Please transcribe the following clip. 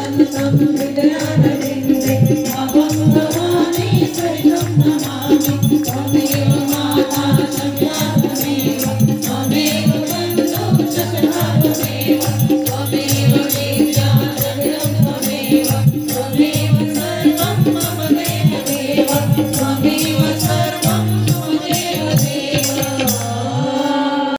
तं हृदयारविन्दे अहं भवानी सहितं नमामि त्वमेव माता संज्ञा त्वमेव त्वमेव बन्धुः सखा त्वमेव